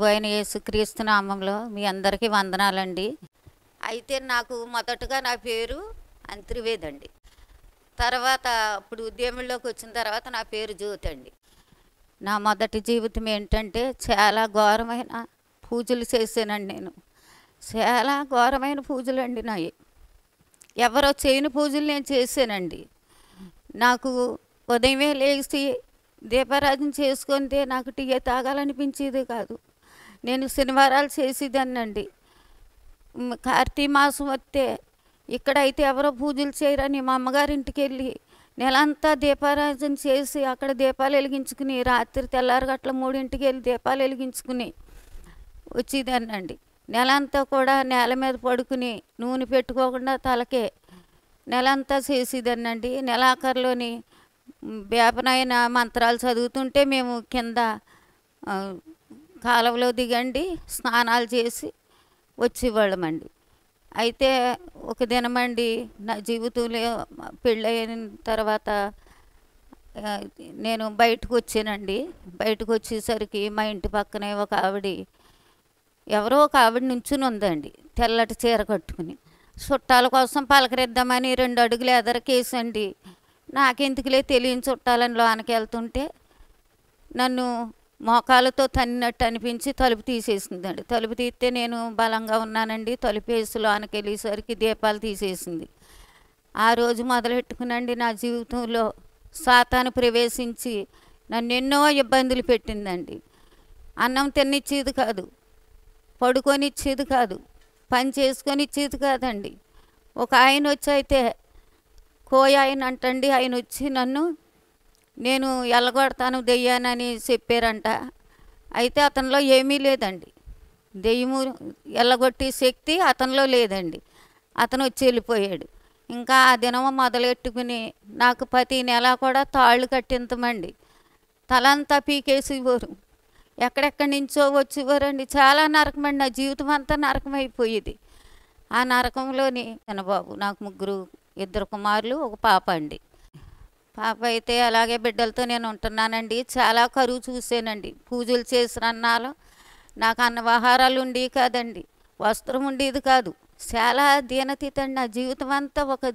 ప్రభు అయిన యేసుక్రీస్తు నామంలో మీ అందరికీ వందనాలండి. అయితే నాకు మొదటగా నా పేరు అంత్రివేద్ అండి. తర్వాత ఇప్పుడు ఉద్యమంలోకి వచ్చిన తర్వాత నా పేరు జ్యోతి అండి. నా మొదటి జీవితం ఏంటంటే చాలా ఘోరమైన పూజలు చేశానండి. నేను చాలా ఘోరమైన పూజలు అండి నాయి. ఎవరో చేయని పూజలు నేను చేశానండి. నాకు ఉదయమే లేచి దీపారాధన చేసుకుంటే నాకు టీ తాగాలనిపించేది కాదు. నేను శనివారాలు చేసేదాన్నండి. కార్తీక మాసం వస్తే ఇక్కడైతే ఎవరో పూజలు చేయరని మా అమ్మగారింటికి వెళ్ళి నెలంతా దీపారాధన చేసి అక్కడ దీపాలు వెలిగించుకుని రాత్రి తెల్లారగట్ల 3ంటికి వెళ్ళి దీపాలు వెలిగించుకుని వచ్చేదాన్నండి. నెలంతా కూడా నేల మీద పడుకుని నూనె పెట్టుకోకుండా తలకే నెలంతా చేసేదాన్నండి. నెలాఖరులోని వేపనైన మంత్రాలు చదువుతుంటే మేము కింద కాలువలో దిగండి స్నానాలు చేసి వచ్చేవాళ్ళమండి. అయితే ఒక దినమండి నా జీవితంలో పెళ్ళయిన తర్వాత నేను బయటకు వచ్చానండి. బయటకు వచ్చేసరికి మా ఇంటి పక్కనే ఒక ఎవరో ఒక ఆవిడ నుంచుని ఉందండి, తెల్లటి చీర కట్టుకుని. చుట్టాల కోసం పలకరిద్దామని 2 అడుగులు ఎదరకేసండి. నాకెందుకులే తెలియని చుట్టాలని లోనికి వెళ్తుంటే నన్ను మోకాలతో తన్నినట్టు అనిపించి తలుపు తీసేసిందండి. తలుపు తీస్తే నేను బలంగా ఉన్నానండి. తలుపేసి లోనికి వెళ్ళేసరికి దీపాలు తీసేసింది. ఆ రోజు మొదలెట్టుకునండి నా జీవితంలో సాతాను ప్రవేశించి నన్ను ఎన్నో ఇబ్బందులు పెట్టిందండి. అన్నం తినిచ్చేది కాదు, పడుకొని ఇచ్చేది కాదు, పని చేసుకొని ఇచ్చేది కాదండి. ఒక ఆయన వచ్చి అయితే కోయ ఆయన అంటండి, ఆయన వచ్చి నన్ను నేను ఎల్లగొడతాను దెయ్యానని చెప్పారంట. అయితే అతనిలో ఏమీ లేదండి, దెయ్యము ఎల్లగొట్టే శక్తి అతనిలో లేదండి. అతను వచ్చి వెళ్ళిపోయాడు. ఇంకా ఆ దినం మొదలెట్టుకుని నాకు ప్రతి నెల కూడా తాళ్ళు కట్టింతమండి. తలంతా పీకేసేవారు, ఎక్కడెక్కడి నుంచో వచ్చేవారండి. చాలా నరకమండి, నా జీవితం అంతా నరకం అయిపోయేది. ఆ నరకంలోని చిన్నబాబు, నాకు 2 కుమారులు 1 పాప అండి. పాప అయితే అలాగే బిడ్డలతో నేను ఉంటున్నానండి. చాలా కరువు చూసానండి. పూజలు చేసిన అన్నాలో నాకు అన్నవాహారాలు ఉండేవి కాదండి, వస్త్రం ఉండేది కాదు. చాలా దీనతీత అండి. నా జీవితం అంతా ఒక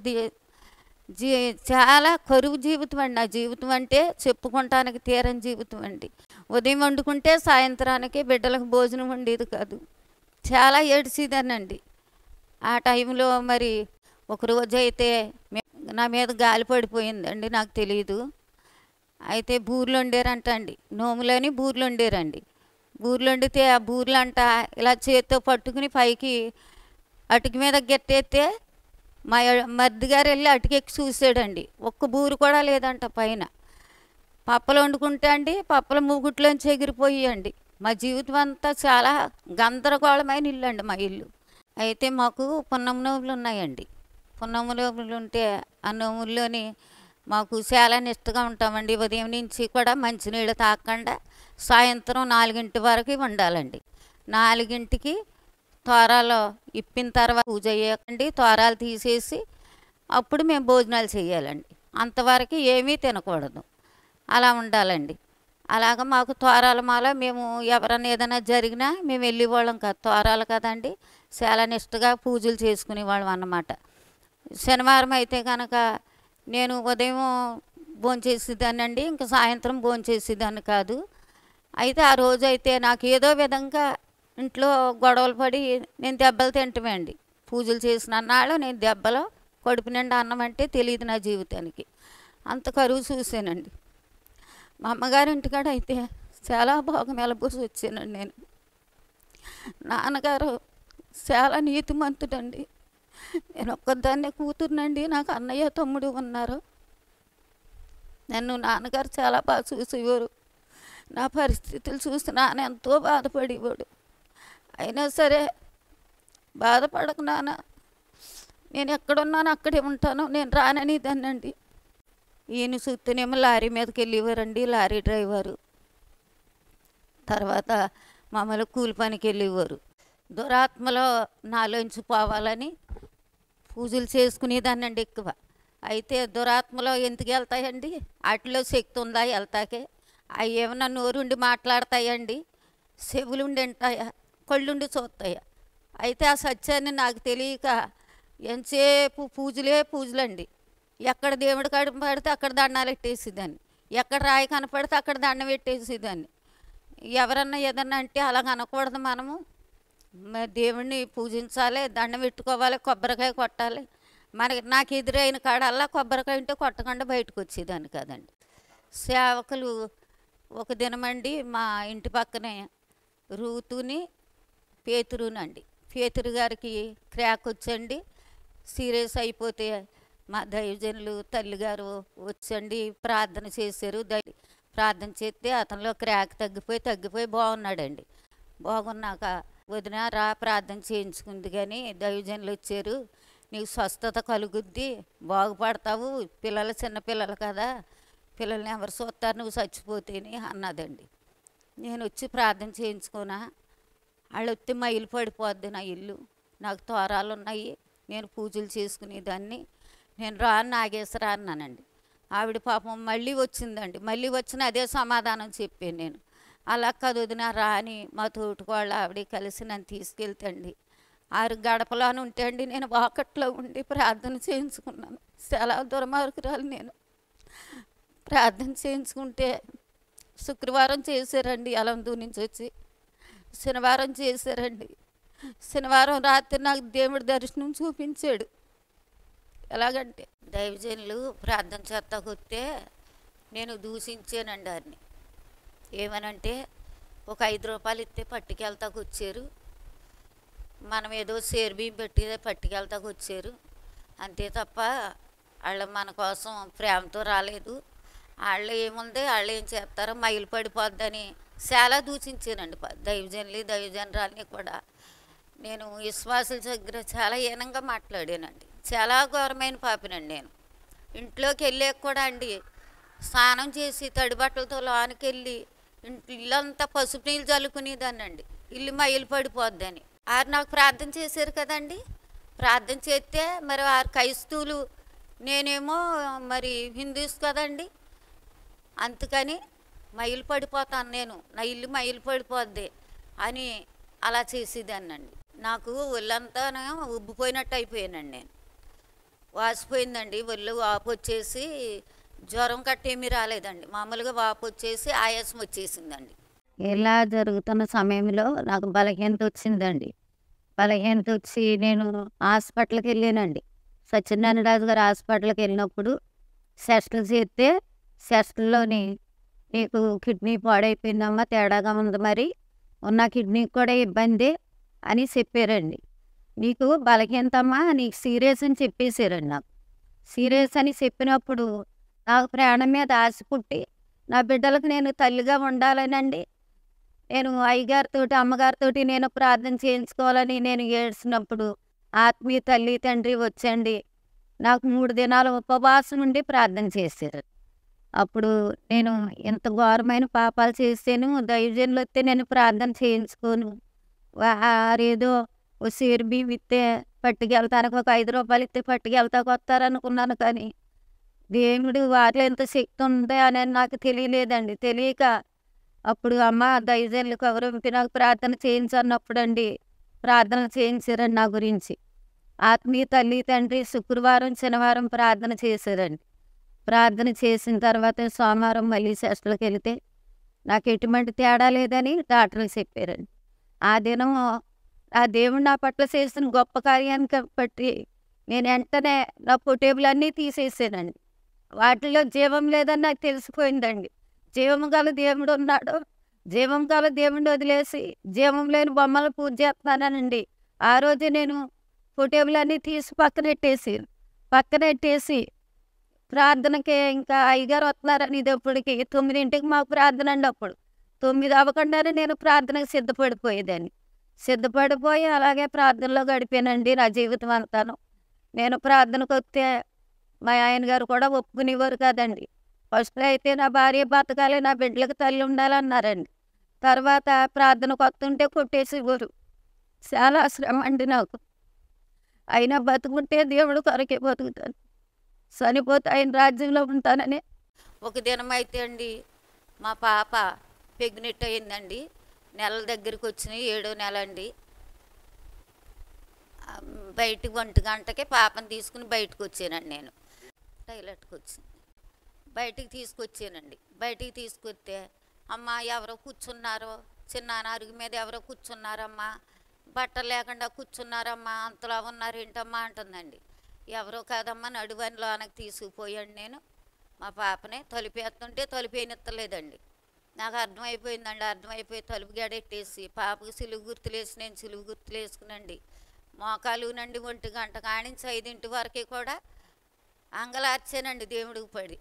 చాలా కరువు జీవితం అండి. నా జీవితం అంటే చెప్పుకుంటానికి తీరని జీవితం అండి. ఉదయం వండుకుంటే సాయంత్రానికి బిడ్డలకు భోజనం ఉండేది కాదు. చాలా ఏడ్చేదానండి. ఆ టైంలో మరి ఒకరోజు అయితే నా మీద గాలి పడిపోయిందండి, నాకు తెలియదు. అయితే బూర్లు వండారంట అండి, నోములని బూర్లు వండారండి. బూర్లు వండితే ఆ బూర్లు అంట ఇలా చేత్తో పట్టుకుని పైకి అటుకు మీద గెట్టేస్తే మా మరిది గారు వెళ్ళి అటుకెక్కి చూసాడండి. ఒక్క బూరు కూడా లేదంట పైన. పప్పలు వండుకుంటే అండి పప్పల మూగుట్లోంచి ఎగిరిపోయాయండి. మా జీవితం అంతా చాలా గందరగోళమైన ఇల్లు అండి మా ఇల్లు. అయితే మాకు పున్నం నోములు ఉన్నాయండి. పున్నం నోములు ఉంటే ఆ నోముల్లోని మాకు చాలా నిష్టగా ఉంటామండి. ఉదయం నుంచి కూడా మంచినీళ్ళు తాగకుండా సాయంత్రం 4 వరకు ఉండాలండి. 4కి తోరాలు ఇప్పిన తర్వాత పూజ అయ్యాకండి తోరాలు తీసేసి అప్పుడు మేము భోజనాలు చేయాలండి. అంతవరకు ఏమీ తినకూడదు, అలా ఉండాలండి. అలాగ మాకు తోరాల మాల మేము ఎవరైనా ఏదైనా జరిగినా మేము వెళ్ళేవాళ్ళం కాదు. తోరాలు కదండి, చాలా నిష్టగా పూజలు చేసుకునేవాళ్ళం అన్నమాట. శనివారం అయితే కనుక నేను ఉదయం భోంచేసేదాన్ని అండి, ఇంకా సాయంత్రం భోంచేసేదాన్ని కాదు. అయితే ఆ రోజు అయితే నాకు ఏదో విధంగా ఇంట్లో గొడవలు పడి నేను దెబ్బలు తింటమే అండి. పూజలు చేసిన అన్నాళ్ళు నేను దెబ్బలో కడుపు నిండా అన్నం అంటే తెలియదు నా జీవితానికి. అంత కరువు చూసానండి. మా అమ్మగారి ఇంటికాడ అయితే చాలా బాగా మెలబూసి వచ్చానండి నేను. నాన్నగారు చాలా నీతిమంతుడండి. నేను ఒక్కదాన్నే కూతురునండి, నాకు అన్నయ్య తమ్ముడు ఉన్నారు. నన్ను నాన్నగారు చాలా బాగా చూసేవారు. నా పరిస్థితులు చూసి నాన్న ఎంతో బాధపడేవాడు. అయినా సరే బాధపడకు నాన్న, నేను ఎక్కడున్నాను అక్కడే ఉంటాను, నేను రాననిదాన్నండి. ఈయన చూస్తేనేమో లారీ మీదకి వెళ్ళేవారండి, లారీ డ్రైవరు. తర్వాత మమ్మల్ని కూలి పనికి వెళ్ళేవారు. దురాత్మలో నాలోంచి పోవాలని పూజలు చేసుకునేదాన్నండి ఎక్కువ. అయితే దురాత్మలో ఎందుకు వెళ్తాయండి, వాటిలో శక్తి ఉందా వెళ్తాకే? అవి ఏమన్నా నోరుండి మాట్లాడతాయండి? చెవులుండి వింటాయా, కళ్ళుండి చూస్తాయా? అయితే ఆ సత్యాన్ని నాకు తెలియక ఎంతసేపు పూజలే పూజలండి. ఎక్కడ దేవుడి కాడ పడితే అక్కడ దండాలు పెట్టేసేదాన్ని, ఎక్కడ రాయి కనపడితే అక్కడ దండం పెట్టేసేదాన్ని. ఎవరన్నా ఏదన్నా అంటే అలాగ అనకూడదు, మనము దేవుణ్ణి పూజించాలి, దండం పెట్టుకోవాలి, కొబ్బరికాయ కొట్టాలి. నాకు ఎదురైన కాడల్లా కొబ్బరికాయ ఉంటే కొట్టకుండా బయటకు వచ్చేదాన్ని కాదండి. సేవకులు ఒక దినమండి మా ఇంటి పక్కనే రూతుని పేతురునండి, పేతురు గారికి క్రాక్ వచ్చండి. సీరియస్ అయిపోతే మా దైవజనులు తల్లిగారు వచ్చండి ప్రార్థన చేశారు. ప్రార్థన చేస్తే అతనిలో క్రాక్ తగ్గిపోయి బాగున్నాడండి. బాగున్నాక వదిన రా ప్రార్థన చేయించుకుంది కానీ దైవజనులు వచ్చారు, నీకు స్వస్థత కలుగుద్ది, బాగుపడతావు, పిల్లలు చిన్నపిల్లలు కదా, పిల్లల్ని ఎవరు చూస్తారు నువ్వు చచ్చిపోతేని అన్నదండి. నేను వచ్చి ప్రార్థన చేయించుకున్నా. వాళ్ళు వచ్చి మా ఇల్లు పడిపోద్ది, నా ఇల్లు, నాకు తోరాలు ఉన్నాయి, నేను పూజలు చేసుకునేదాన్ని, నేను రాను నాగేశ్వరా అన్నానండి. ఆవిడ పాపం మళ్ళీ వచ్చిందండి. మళ్ళీ వచ్చిన అదే సమాధానం చెప్పాను నేను. అలా కాదు వదిన రాని మా తోటికోళ్ళ ఆవిడ కలిసి నన్ను తీసుకెళ్తండి. 6 గడపలోనే ఉంటే అండి నేను వాకట్లో ఉండి ప్రార్థన చేయించుకున్నాను. చాలా దుర్మార్గురాలు నేను. ప్రార్థన చేయించుకుంటే శుక్రవారం చేశారండి, అలందూ నుంచి వచ్చి శనివారం చేశారండి. శనివారం రాత్రి నాకు దేవుడి దర్శనం చూపించాడు. ఎలాగంటే దైవజనులు ప్రార్థన చేస్తాకొస్తే నేను దూషించానండి వారిని. ఏమనంటే ఒక 5 రూపాయలు ఇస్తే పట్టుకెళ్తాకు వచ్చారు, మనం ఏదో సేరు బియ్యం పెట్టి పట్టుకెళ్తాకు వచ్చారు అంతే తప్ప వాళ్ళు మన కోసం ప్రేమతో రాలేదు. వాళ్ళు ఏముంది, వాళ్ళు ఏం చేస్తారో మైలు పడిపోద్దని చాలా దూషించానండి. దైవజనురాల్ని కూడా నేను విశ్వాసుల దగ్గర చాలా హీనంగా మాట్లాడానండి. చాలా ఘోరమైన పాపినండి నేను. ఇంట్లోకి వెళ్ళాక కూడా అండి స్నానం చేసి తడి బట్టలతో లోనికి వెళ్ళి ఇల్లంతా పసుపు నీళ్ళు చల్లుకునేదాన్ని అండి, ఇల్లు మైలు పడిపోద్దని. వారు నాకు ప్రార్థన చేశారు కదండి. ప్రార్థన చేస్తే మరి వారు క్రైస్తవులు, నేనేమో మరి హిందూస్ కదండి, అందుకని మైలు పడిపోతాను నేను, నా ఇల్లు మైలు పడిపోద్ది అని అలా చేసేదాన్నండి. నాకు ఒళ్ళంతా ఉబ్బిపోయినట్టు అయిపోయానండి, నేను వాసిపోయిందండి. ఒళ్ళు వాపు వచ్చేసి జ్వరం కట్టేమీ రాలేదండి, మామూలుగా వాపు వచ్చేసి ఆయాసం వచ్చేసిందండి. ఇలా జరుగుతున్న సమయంలో నాకు బలహీనత వచ్చిందండి. బలహీనత వచ్చి నేను హాస్పిటల్కి వెళ్ళానండి. సత్యనారాయణ రాజు గారు హాస్పిటల్కి వెళ్ళినప్పుడు టెస్టులు చేస్తే టెస్టుల్లోని నీకు కిడ్నీ పాడైపోయిందమ్మా, తేడాగా ఉంది, మరి ఉన్న కిడ్నీకి కూడా ఇబ్బంది అని చెప్పారండి. నీకు బలహీనతమ్మా, నీకు సీరియస్ అని చెప్పేశారండి. నాకు సీరియస్ అని చెప్పినప్పుడు నాకు ప్రాణం మీద ఆశ పుట్టి నా బిడ్డలకు నేను తల్లిగా ఉండాలనండి, నేను అయ్యగారితో అమ్మగారితో నేను ప్రార్థన చేయించుకోవాలని నేను ఏడ్చినప్పుడు ఆత్మీయ తల్లి తండ్రి వచ్చండి నాకు 3 దినాలు ఉపవాసం ఉండి ప్రార్థన చేశారు. అప్పుడు నేను ఎంత ఘోరమైన పాపాలు చేసాను, దైవజనులు వస్తే నేను ప్రార్థన చేయించుకోను, వారేదో ఓ సేరు బియ్యం ఇస్తే పట్టుకెళ్తానికి ఒక 5 రూపాయలు ఇస్తే పట్టుకెళ్తాకు వస్తారనుకున్నాను. కానీ దేవుడు వారిలో ఎంత శక్తి ఉందో అని నాకు తెలియలేదండి. తెలియక అప్పుడు అమ్మ దైవజనులకు ఎవరు నాకు ప్రార్థన చేయించన్నప్పుడు అండి ప్రార్థన చేయించారండి నా గురించి. ఆత్మీయ తల్లి తండ్రి శుక్రవారం శనివారం ప్రార్థన చేశారండి. ప్రార్థన చేసిన తర్వాత సోమవారం మళ్ళీ టెస్టులకు వెళితే నాకు ఎటువంటి తేడా లేదని డాక్టర్లు చెప్పారండి. ఆ దినం ఆ దేవుడు నా పట్ల చేసిన గొప్ప కార్యానికి బట్టి నేను వెంటనే నా పొటేబులన్నీ తీసేసానండి. వాటిలో జీవం లేదని నాకు తెలిసిపోయిందండి. జీవం గల దేవుడు ఉన్నాడు, జీవం గల దేవుడిని వదిలేసి జీవం లేని బొమ్మలు పూజ చేస్తున్నానండి. ఆ రోజు నేను పొటేబులన్నీ తీసి పక్కనెట్టేసి ప్రార్థనకి ఇంకా అయ్యగారు వస్తున్నారని ఇదప్పటికి 9ంటికి మాకు ప్రార్థన అండి. అప్పుడు 9 అవ్వకుండానే నేను ప్రార్థనకు సిద్ధపడిపోయి అలాగే ప్రార్థనలో గడిపానండి నా జీవితం అంతాను. నేను ప్రార్థనకు వస్తే మా ఆయన గారు కూడా ఒప్పుకునేవారు కదండి. ఫస్ట్ అయితే నా భార్య బతకాలి, నా బిడ్డలకు తల్లి ఉండాలన్నారండి. తర్వాత ప్రార్థనకు వస్తుంటే కొట్టేసేవారు. చాలా శ్రమ అండి నాకు. అయినా బతుకుంటే దేవుడు కొరకే బతుకుతాను, చనిపోతే ఆయన రాజ్యంలో ఉంటానని. ఒక దినం అయితే అండి మా పాప ప్రెగ్నెంట్ అయిందండి. నెలల దగ్గరికి వచ్చినాయి, 7వ నెల అండి. బయటికి 1 గంటకే పాపను తీసుకుని బయటకు వచ్చానండి. నేను టాయిలెట్కి వచ్చింది, బయటికి తీసుకొచ్చానండి. బయటికి తీసుకొస్తే అమ్మ ఎవరో కూర్చున్నారో, చిన్న అరుగు మీద ఎవరో కూర్చున్నారమ్మా, బట్టలు లేకుండా కూర్చున్నారమ్మా, అంతలా ఉన్నారు ఏంటమ్మా అంటుందండి. ఎవరో కాదమ్మా, నడువని లోనకి తీసుకుపోయాడు. నేను మా పాపనే తలుపేస్తుంటే తలుపేనెత్తలేదండి. నాకు అర్థమైపోయిందండి. అర్థమైపోయి తలుపు గడెట్టేసి పాపకు సిలువు గుర్తులేసి నేను సిలువు గుర్తులు వేసుకునండి. మోకాలు నుండి 1 గంట కానించి 5 వరకు కూడా అంగలార్చానండి దేవుడికి పడి.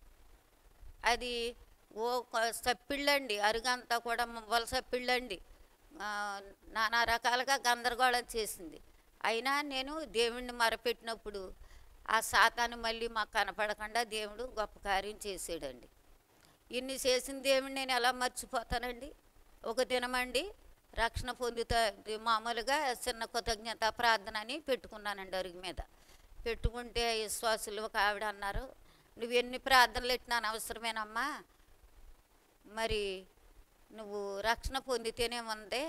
అది సప్పిళ్ళండి, అరుగంతా కూడా మువ్వల సప్పిళ్ళండి. నానా రకాలుగా గందరగోళం చేసింది. అయినా నేను దేవుడిని మొరపెట్టినప్పుడు ఆ సాతాను మళ్ళీ మాకు కనపడకుండా దేవుడు గొప్ప కార్యం చేసాడండి. ఇన్ని చేసిన దేవుడిని నేను ఎలా మర్చిపోతానండి. ఒక దినమండి రక్షణ పొందుతా మామూలుగా చిన్న కృతజ్ఞత ప్రార్థన అని పెట్టుకున్నానండి. అరుగు మీద పెట్టుకుంటే విశ్వాసులు ఒక ఆవిడ అన్నారు, నువ్వు ఎన్ని ప్రార్థనలు పెట్టినా అవసరమేనమ్మా, మరి నువ్వు రక్షణ పొందితేనే ఉందే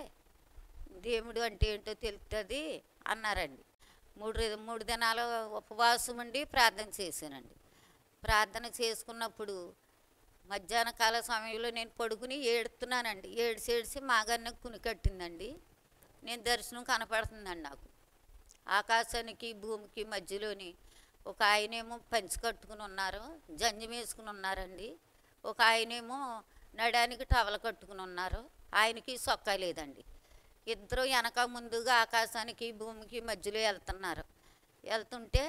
దేవుడు అంటే ఏంటో తెలుస్తుంది అన్నారండి. 3 దినాలు ఉపవాసం ఉండి ప్రార్థన చేశానండి. ప్రార్థన చేసుకున్నప్పుడు మధ్యాహ్న కాల సమయంలో నేను పడుకుని ఏడుతున్నానండి. ఏడిసి మాగాన్ని కునికట్టిందండి. నేను దర్శనం కనపడుతుందండి నాకు. ఆకాశానికి భూమికి మధ్యలోని ఒక ఆయనేమో పంచి కట్టుకుని ఉన్నారు, జంజం వేసుకుని ఉన్నారండి. ఒక ఆయనేమో నడానికి టవల కట్టుకుని ఉన్నారు, ఆయనకి సొక్కా లేదండి. ఇద్దరు వెనక ముందుగా ఆకాశానికి భూమికి మధ్యలో వెళ్తుంటే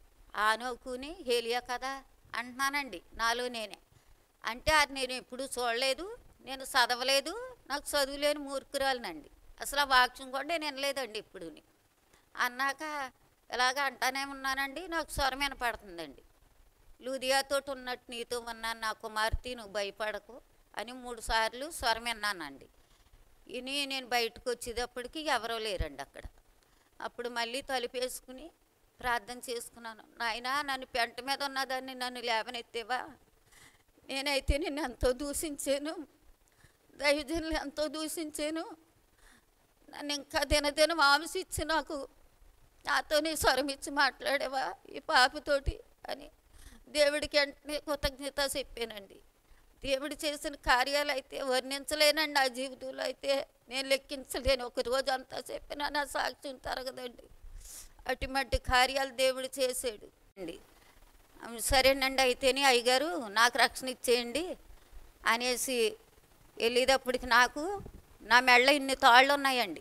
ఆనోకుని హేలియా కదా అంటున్నానండి నాలో నేనే. అంటే అది నేను ఎప్పుడూ చూడలేదు, నేను చదవలేదు, నాకు చదువులేని మూర్ఖురాలినండి. అసలు ఆ వాక్యం కూడా నేను వినలేదండి ఇప్పుడు. అన్నాక ఇలాగ అంటానే ఉన్నానండి. నాకు స్వరం వినపడుతుందండి, లూదియాతోటి ఉన్నట్టు నీతో ఉన్నాను నా కుమార్తె, నువ్వు భయపడకు అని 3 సార్లు స్వరం విన్నానండి. ఇని నేను బయటకు వచ్చేటప్పటికి ఎవరో లేరండి అక్కడ. అప్పుడు మళ్ళీ తలుపేసుకుని ప్రార్థన చేసుకున్నాను. నాయనా, నన్ను పెంట మీద ఉన్నదాన్ని నన్ను లేవనెత్తేవా? నేనైతే నిన్ను ఎంతో దూషించాను, దైవజనులు ఎంతో దూషించాను. నన్ను ఇంకా దినదిన మాంసిచ్చి నాతో నీ స్వరం ఇచ్చి మాట్లాడేవా ఈ పాపతోటి అని దేవుడికి వెంటనే కృతజ్ఞత చెప్పానండి. దేవుడు చేసిన కార్యాలు అయితే వర్ణించలేనండి. ఆ జీవితంలో అయితే నేను లెక్కించలేను. ఒక రోజు అంతా చెప్పినా నా సాక్ష్యం తరగదండి. అటువంటి కార్యాలు దేవుడు చేసాడు అండి. సరేనండి, అయితేనే అయ్యగారు నాకు రక్షణ ఇచ్చేయండి అనేసి వెళ్ళేటప్పటికి నాకు నా మెళ్ళ ఇన్ని తాళ్ళు ఉన్నాయండి.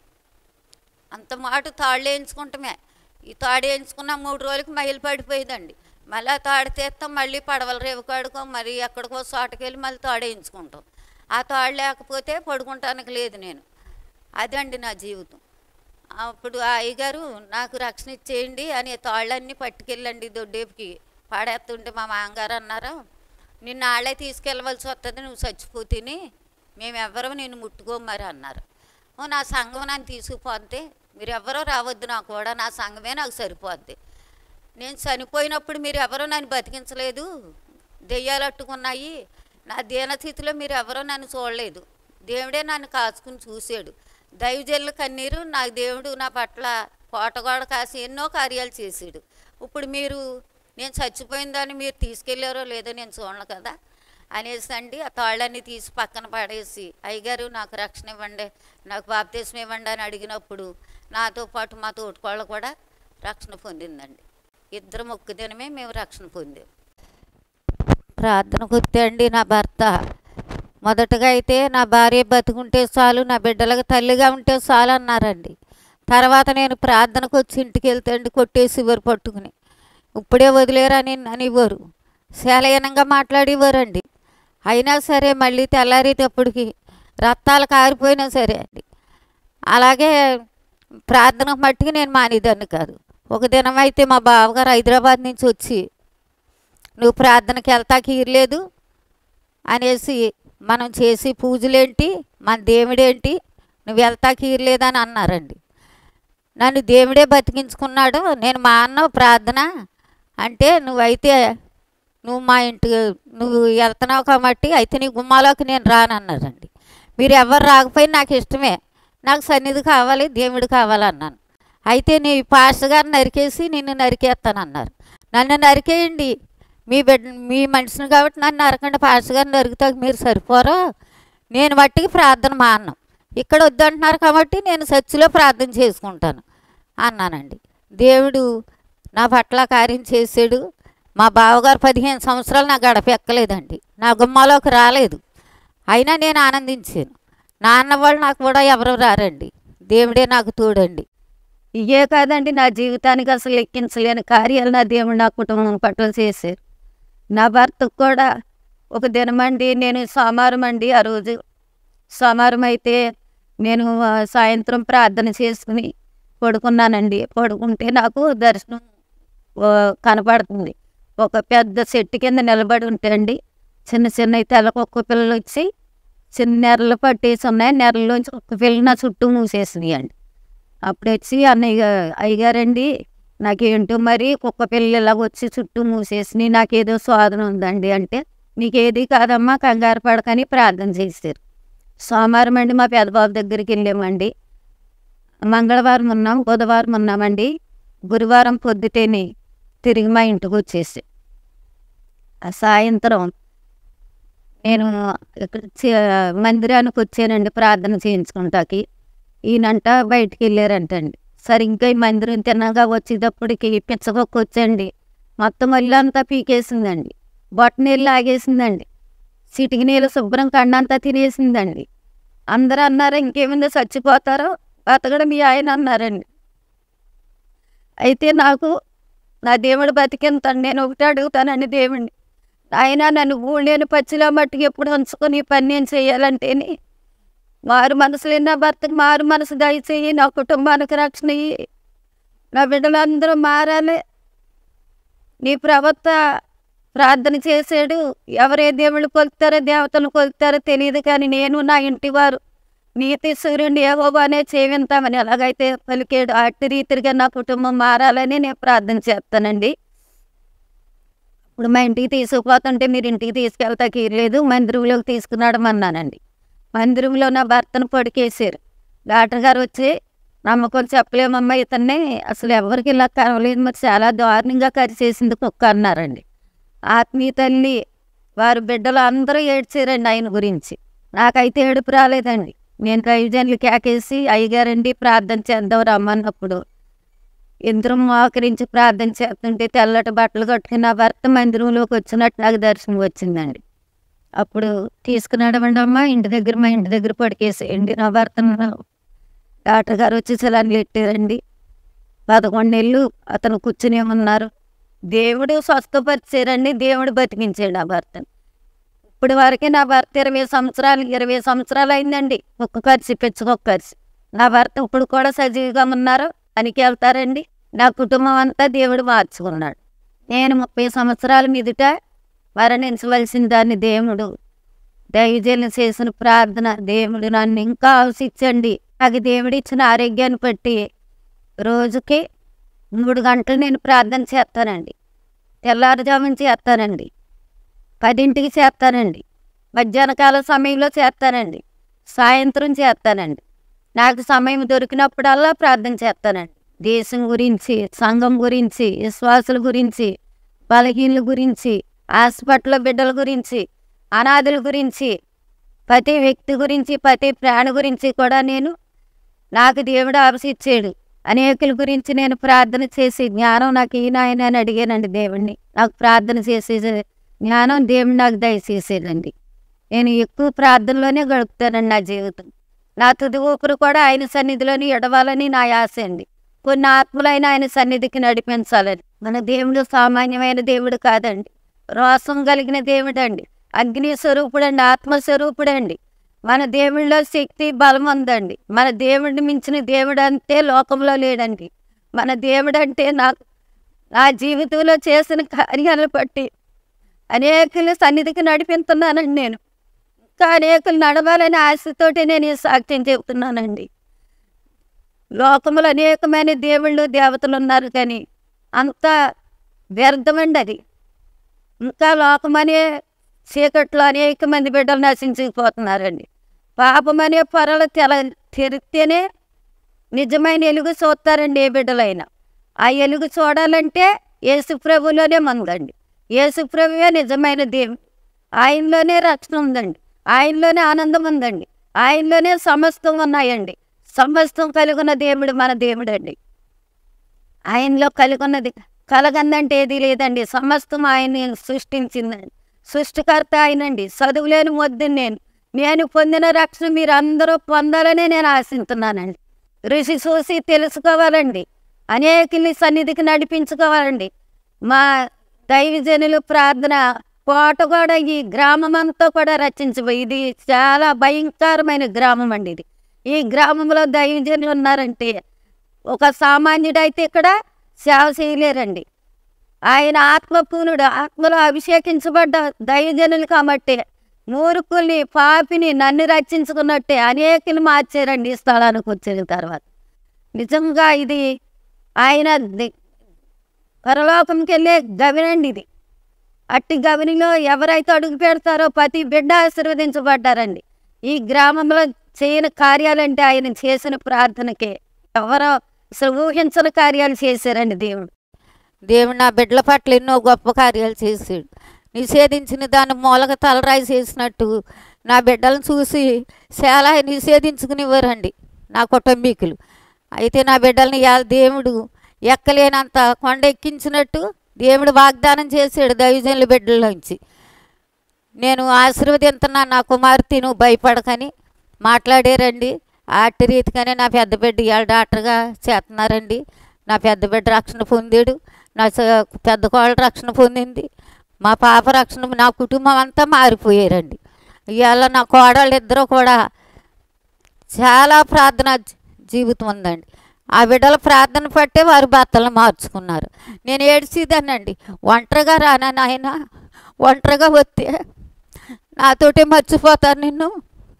అంత మాట తాళ్ళు వేయించుకుంటామే. ఈ తాడు వేయించుకున్న 3 రోజులకి మైలు పడిపోయిందండి. మళ్ళీ తాడు తీస్తాం, మళ్ళీ పడవల రేవు కాడుకో మరి ఎక్కడికో చోటకెళ్ళి మళ్ళీ తాడు వేయించుకుంటాం. ఆ తాడు లేకపోతే పడుకుంటానికి లేదు నేను. అదండి నా జీవితం. అప్పుడు ఆ అయ్యగారు నాకు రక్షణ ఇచ్చేయండి అని తాళ్ళన్నీ పట్టుకెళ్ళండి దొడ్డేపుకి పాడేస్తుంటే మా మామగారు అన్నారు, నిన్ను ఆళ్ళే తీసుకెళ్ళవలసి వస్తుంది, నువ్వు చచ్చిపోతేని మేమెవ్వరూ నిన్ను ముట్టుకోమరి అన్నారు. నా సంఘం నన్ను తీసుకుపోతే మీరు ఎవరో రావద్దు, నాకు కూడా నా సంఘమే నాకు సరిపోద్ది. నేను చనిపోయినప్పుడు మీరు ఎవరో నన్ను బతికించలేదు, దెయ్యాలు అట్టుకున్నాయి, నా దీనస్థితిలో మీరు ఎవరో నన్ను చూడలేదు, దేవుడే నన్ను కాచుకుని చూశాడు. దైవజనుల కన్నీరు నాకు దేవుడు నా పట్ల కోటగోడ కాసి ఎన్నో కార్యాలు చేశాడు. ఇప్పుడు మీరు నేను చచ్చిపోయిందని మీరు తీసుకెళ్ళారో లేదో నేను చూడను కదా అనేసి అండి ఆ తాళ్ళన్నీ తీసి పక్కన పడేసి, అయ్యగారు నాకు రక్షణ ఇవ్వండి, నాకు బాప్తిస్మం ఇవ్వండి అని అడిగినప్పుడు నాతో పాటు మా తోటికోళ్ళు కూడా రక్షణ పొందిందండి. 2 మొక్కు దినమే మేము రక్షణ పొందాం. ప్రార్థనకు వస్తే అండి నా భర్త మొదటగా అయితే నా భార్య బతుకుంటే చాలు, నా బిడ్డలకు తల్లిగా ఉంటే చాలు అన్నారండి. తర్వాత నేను ప్రార్థనకు వచ్చి ఇంటికి వెళ్తే అండి కొట్టేసి ఇవ్వరు, పట్టుకుని ఇప్పుడే వదిలేరని అనివ్వరు, శాలయనంగా మాట్లాడివ్వరండి. అయినా సరే మళ్ళీ తెల్లారేటప్పటికి రక్తాలు కారిపోయినా సరే అండి అలాగే ప్రార్థన మట్టికి నేను మానేదాన్ని కాదు. ఒక దినం అయితే మా బావగారు హైదరాబాద్ నుంచి వచ్చి, నువ్వు ప్రార్థనకి వెళ్తాకి ఇర్లేదు అనేసి, మనం చేసి పూజలేంటి, మన దేవుడేంటి, నువ్వు వెళ్తాకి ఇర్లేదని అన్నారండి. నన్ను దేవుడే బతికించుకున్నాడు. నేను మా అన్న ప్రార్థన అంటే, నువ్వు మా ఇంటికి నువ్వు వెళ్తున్నావు కాబట్టి అయితే నీ గుమ్మాలోకి నేను రానన్నారండి. మీరు ఎవరు రాకపోయినా నాకు ఇష్టమే, నాకు సన్నిధి కావాలి, దేవుడు కావాలన్నాను. అయితే నీ పాస్టర్ గారిని నరికేసి నిన్ను నరికేస్తానన్నారు. నన్ను నరికేయండి, మీ మనిషిని కాబట్టి నన్ను నరకండి, పాస్టర్ గారిని నరుకుతా మీరు సరిపోరో, నేను మట్టికి ప్రార్థన మానను, ఇక్కడ వద్దంటున్నారు కాబట్టి నేను చర్చిలో ప్రార్థన చేసుకుంటాను అన్నానండి. దేవుడు నా పట్ల కార్యం చేసాడు. మా బావగారు 15 సంవత్సరాలు నా గడప ఎక్కలేదండి, నా గుమ్మాలోకి రాలేదు. అయినా నేను ఆనందించాను. నా అన్నవాళ్ళు నాకు కూడా ఎవరు రారండి, దేవుడే నాకు తోడండి. ఇవే కాదండి, నా జీవితానికి అసలు లెక్కించలేని కార్యాలు నా దేవుడు నా కుటుంబం పట్ల చేశారు. నా భర్తకు కూడా ఒక దినమండి, నేను సోమవారం అండి, ఆ రోజు సోమవారం అయితే నేను సాయంత్రం ప్రార్థన చేసుకుని పడుకున్నానండి. పడుకుంటే నాకు దర్శనం కనపడుతుంది. ఒక పెద్ద చెట్టు కింద నిలబడి ఉంటే అండి, చిన్న చిన్న తెల్ల కుక్క పిల్లలు వచ్చి చిన్న నెరలు పట్టేసి ఉన్నాయి, నెరల్లోంచి కుక్క పిల్లలు నా చుట్టూ మూసేసినాయి అండి. అప్పుడు వచ్చి అయ్యగారండి నాకేంటో మరి కుక్క పిల్లలు ఇలాగ వచ్చి చుట్టూ మూసేసినాయి, నాకేదో శోధన ఉందండి అంటే, నీకేది కాదమ్మా కంగారు పడకని ప్రార్థన చేశారు. సోమవారం అండి మా పెద్దబాబు దగ్గరికి వెళ్ళామండి. మంగళవారం ఉన్నాం, బుధవారం ఉన్నామండి. గురువారం పొద్దుటేనే తిరిగి మా ఇంటికి వచ్చేసి ఆ సాయంత్రం నేను ఇక్కడ మందిరానికి వచ్చానండి ప్రార్థన చేయించుకుంటాకి. ఈయనంట బయటికి వెళ్ళారంటండి. సరే ఇంకా ఈ మందిరం తిన్నగా వచ్చేటప్పటికి పిచ్చకొక్క వచ్చండి, మొత్తం ఒళ్ళంతా పీకేసిందండి, బొట్ట నీళ్ళు లాగేసిందండి, చిటికి నీళ్ళు శుభ్రం కండంతా తినేసిందండి. అందరూ అన్నారు ఇంకేముందో చచ్చిపోతారో బతకడం మీ ఆయన అన్నారండి. అయితే నాకు నా దేవుడు బతికింతాను, నేను ఒకటి అడుగుతానండి దేవుడిని, ఆయన నన్ను ఊళ్ళేని పచ్చిలో మట్టుకు ఎప్పుడు ఉంచుకొని పని నేను చేయాలంటేని మారు మనసులేని నా భర్తకు మారు మనసు దయచేయి, నా కుటుంబానికి రక్షణ ఇయ్యి, నా బిడ్డలందరూ మారాలి. నీ ప్రవక్త ప్రార్థన చేశాడు, ఎవరే దేవుళ్ళు కొలుతారో దేవతలు కొలుతారో తెలియదు, కానీ నేను నా ఇంటి వారు నీతి సూర్యుడిని యెహోవానే సేవింతామని ఎలాగైతే పలికాడు అట్టి రీతిగా నా కుటుంబం మారాలని నేను ప్రార్థన చేస్తానండి. ఇప్పుడు మా ఇంటికి తీసుకుపోతుంటే మీరు ఇంటికి తీసుకెళ్తాకి లేదు, మందిరంలోకి తీసుకున్నాడమన్నానండి. మందిరంలో నా భర్తను పడికేసారు. డాక్టర్ గారు వచ్చి నమ్మకం చెప్పలేమమ్మా ఇతన్ని అసలు ఎవరికి ఇలా కనవలేదు, మరి చాలా దారుణంగా కరిచేసింది కుక్క అన్నారండి. ఆత్మీయ తల్లి వారి బిడ్డలు అందరూ ఏడ్చారండి ఆయన గురించి. నాకైతే ఏడుపు రాలేదండి. నేను దైవజనులు కేకేసి అయ్యగారండి ప్రార్థన చేద్దాం రమ్మన్నప్పుడు ఇద్దరం మోకరించి ప్రార్థన చేస్తుంటే తెల్లటి బట్టలు కట్టుకుని నా భర్త మందిరంలోకి వచ్చినట్టు నాకు దర్శనం వచ్చిందండి. అప్పుడు తీసుకున్నాడమండి అమ్మ మా ఇంటి దగ్గర పడికేసేయండి నా భర్తను. డాక్టర్ గారు వచ్చి సెలవులు పెట్టారండి. 11 నెలలు అతను కూర్చునే ఉన్నారు. దేవుడు స్వస్థపరిచారండి, దేవుడు బతికించాడు ఆ భర్తను. ఇప్పుడు వరకే నా భర్త 20 సంవత్సరాలు అయిందండి. ఒక్క ఖర్చు పెంచుకొక్క ఖర్చు. నా భర్త ఇప్పుడు కూడా సజీవంగా ఉన్నారు, పనికి వెళ్తారండి. నా కుటుంబం అంతా దేవుడు మార్చుకున్నాడు. నేను 30 సంవత్సరాల మీదట మరణించవలసిన దాన్ని దేవుడు దైవజనులు చేసిన ప్రార్థన దేవుడు నన్ను ఇంకా ఆశించండి. నాకు దేవుడు ఇచ్చిన ఆరోగ్యాన్ని బట్టి రోజుకి 3 గంటలు నేను ప్రార్థన చేస్తానండి. తెల్లారుజామున చేస్తానండి, 10ంటికి చేస్తానండి, మధ్యాహ్న కాల సమయంలో చేస్తానండి, సాయంత్రం చేస్తానండి. నాకు సమయం దొరికినప్పుడల్లా ప్రార్థన చేస్తానండి. దేశం గురించి, సంఘం గురించి, విశ్వాసుల గురించి, బలహీనుల గురించి, హాస్పిటల్ బిడ్డల గురించి, అనాథుల గురించి, ప్రతి వ్యక్తి గురించి, ప్రతి ప్రాణి గురించి కూడా నాకు దేవుడు ఆశించాడు. అనేకుల గురించి నేను ప్రార్థన చేసి జ్ఞానం నాకు ఈయన అని అడిగానండి దేవుడిని. నాకు ప్రార్థన చేసే జ్ఞానం దేవుడు నాకు దయచేసేదండి. నేను ఎక్కువ ప్రార్థనలోనే గడుపుతానండి నా జీవితం. నా తుది ఊపిరి కూడా ఆయన సన్నిధిలోని ఎడవాలని నా ఆశ అండి. కొన్ని ఆత్మలైన ఆయన సన్నిధికి నడిపించాలని. మన దేవుడు సామాన్యమైన దేవుడు కాదండి, రోషం కలిగిన దేవుడు అండి, అగ్ని స్వరూపుడండి, ఆత్మస్వరూపుడండి. మన దేవుళ్ళలో శక్తి బలం ఉందండి. మన దేవుడిని మించిన దేవుడు అంటే లోకంలో లేడండి. మన దేవుడు అంటే నా జీవితంలో చేసిన కార్యాలను బట్టి అనేకులు సన్నిధికి నడిపిస్తున్నానండి. నేను ఇంకా అనేకులు నడవాలని ఆశతోటి నేను ఈ సాక్ష్యం చెబుతున్నానండి. లోకంలో అనేకమైన దేవుళ్ళు దేవతలు ఉన్నారు, కానీ అంతా వ్యర్థమండి అది. ఇంకా లోకమనే చీకట్లో అనేక మంది బిడ్డలు నశించిపోతున్నారండి. పాపమనే పొరలు తెరిస్తేనే నిజమైన వెలుగు చూస్తారండి ఏ బిడ్డలైనా. ఆ వెలుగు చూడాలంటే యేసుప్రభులోనే ఉందండి. యేసుప్రభువే నిజమైన దేవుడు. ఆయనలోనే రక్షణ ఉందండి. ఆయనలోనే ఆనందం ఉందండి. ఆయనలోనే సమస్తం ఉన్నాయండి. సమస్తం కలుగున్న దేవుడు మన దేవుడండి. ఆయనలో కలుగున్నది కలగందంటే ఏది లేదండి. సమస్తం ఆయన సృష్టించిందండి. సృష్టికర్త ఆయనండి. చదువులేని వద్దని నేను పొందిన రక్షణ మీరు అందరూ పొందాలనే నేను ఆశిస్తున్నానండి. ఋషి చూసి తెలుసుకోవాలండి. అనేకుల్ని సన్నిధికి నడిపించుకోవాలండి. మా దైవజనులు ప్రార్థన కోట కూడా ఈ గ్రామం అంతా కూడా రచించబోయి. ఇది చాలా భయంకరమైన గ్రామం అండి. ఈ గ్రామంలో దైవజనులు ఉన్నారంటే ఒక సామాన్యుడైతే ఇక్కడ సేవ చేయలేరండి. ఆయన ఆత్మపూర్ణుడు, ఆత్మలో అభిషేకించబడ్డ దైవజనులు కాబట్టి మూర్ఖుల్ని పాపిని నన్ను రక్షించుకున్నట్టే అనేకులు మార్చారండి ఈ స్థలానికి వచ్చిన తర్వాత. నిజంగా ఇది ఆయన పరలోకంకి వెళ్ళే గవినండి ఇది. అట్టి గవినిలో ఎవరైతే అడుగు పెడతారో ప్రతి బిడ్డ ఆశీర్వదించబడ్డారండి. ఈ గ్రామంలో చేయని కార్యాలంటే ఆయన చేసిన ప్రార్థనకే ఎవరో అసలు ఊహించని కార్యాలు చేశారండి దేవుడు. దేవుడు నా బిడ్డల పట్ల ఎన్నో గొప్ప కార్యాలు చేశాడు. నిషేధించిన దాన్ని మూలక తలరాయి చేసినట్టు నా బిడ్డలను చూసి చాలా నిషేధించుకునివ్వరండి నా కుటుంబీకులు. అయితే నా బిడ్డల్ని దేవుడు ఎక్కలేనంత కొండ ఎక్కించినట్టు దేవుడు వాగ్దానం చేశాడు దైవజనుల బిడ్డల్లోంచి. నేను ఆశీర్వదిస్తున్నాను నా కుమార్తె, నువ్వు భయపడకని మాట్లాడారండి. అట్టి రీతిగానే నా పెద్ద బిడ్డ ఇవాళ డాక్టర్గా చేస్తున్నారండి. నా పెద్ద బిడ్డ రక్షణ పొందాడు. నా పెద్ద కోళ్ళ రక్షణ పొందింది. మా పాప రక్షణ, నా కుటుంబం అంతా మారిపోయారండి. ఇవాళ నా కోడళ్ళు ఇద్దరు కూడా చాలా ప్రార్థన జీవితం ఉందండి. ఆ బిడ్డల ప్రార్థన పట్టే వారు భర్తలను మార్చుకున్నారు. నేను ఏడ్చిదానండి, ఒంటరిగా రానా నాయన, ఒంటరిగా వస్తే నాతోటే మర్చిపోతాను నిన్ను,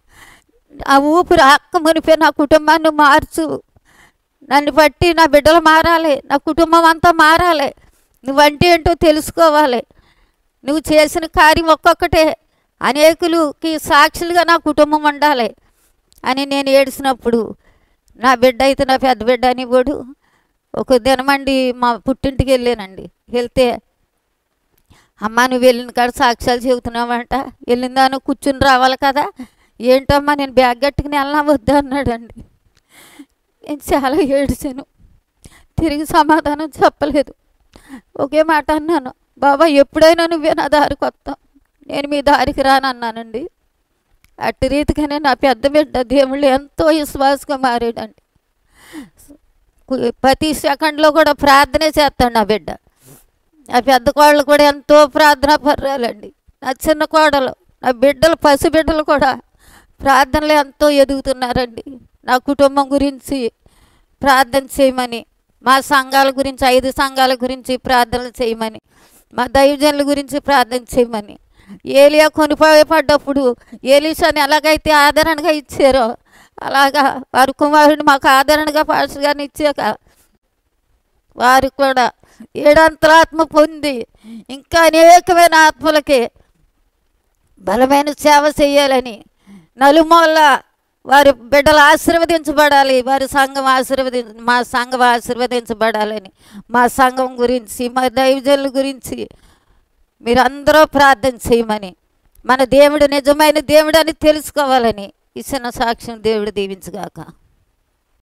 ఆ ఊపిరి అక్క మునిపే నా కుటుంబాన్ని మార్చు, నన్ను బట్టి నా బిడ్డలు మారాలి, నా కుటుంబం అంతా మారాలి, నువ్వంటే ఏంటో తెలుసుకోవాలి, నువ్వు చేసిన కార్యం ఒక్కొక్కటే అనేకులకి సాక్షులుగా నా కుటుంబం ఉండాలి అని నేను ఏడ్చినప్పుడు నా బిడ్డ అయితే నా పెద్ద బిడ్డ అనేవాడు. ఒక దినమండి మా పుట్టింటికి వెళ్ళానండి. వెళ్తే అమ్మ నువ్వు వెళ్ళిన కాడ సాక్ష్యాలు చెబుతున్నావంట, వెళ్ళిందాను కూర్చుని రావాలి కదా, ఏంటమ్మా నేను బ్యాగ్ గట్టుకుని వెళ్ళినా వద్దా అన్నాడండి. నేను చాలా ఏడ్చాను. తిరిగి సమాధానం చెప్పలేదు. ఒకే మాట అన్నాను, బాబా ఎప్పుడైనా నువ్వే నా దారికి వస్తావు, నేను మీ దారికి రానన్నానండి. అట్టి రీతిగానే నా పెద్ద బిడ్డ దేవుళ్ళు ఎంతో విశ్వాసంగా మారాడండి. ప్రతి సెకండ్లో కూడా ప్రార్థనే చేస్తాడు నా బిడ్డ. నా పెద్ద కోడలు కూడా ఎంతో ప్రార్థన పర్రాలండి. నా చిన్న కోడలు, నా బిడ్డలు, పసిబిడ్డలు కూడా ప్రార్థనలు ఎంతో ఎదుగుతున్నారండి. నా కుటుంబం గురించి ప్రార్థన చేయమని, మా సంఘాల గురించి 5 సంఘాల గురించి ప్రార్థనలు చేయమని, మా దైవజనుల గురించి ప్రార్థన చేయమని, ఏలియా కొనిపోయపడ్డప్పుడు ఏలీషాని ఎలాగైతే ఆదరణగా ఇచ్చారో అలాగా వారి కుమారుడిని మాకు ఆదరణగా పాస్టర్ గారిని ఇచ్చాక వారు కూడా 7 అంతరాత్మ పొంది ఇంకా అనేకమైన ఆత్మలకి బలమైన సేవ చేయాలని, నలుమూల వారి బిడ్డలు ఆశీర్వదించబడాలి, వారి సంఘం మా సంఘం ఆశీర్వదించబడాలని, మా సంఘం గురించి, మా దైవజనుల గురించి మీరందరూ ప్రార్థన చేయమని, మన దేవుడు నిజమైన దేవుడు అని తెలుసుకోవాలని ఇచ్చిన సాక్ష్యం దేవుడు దీవించుగాక.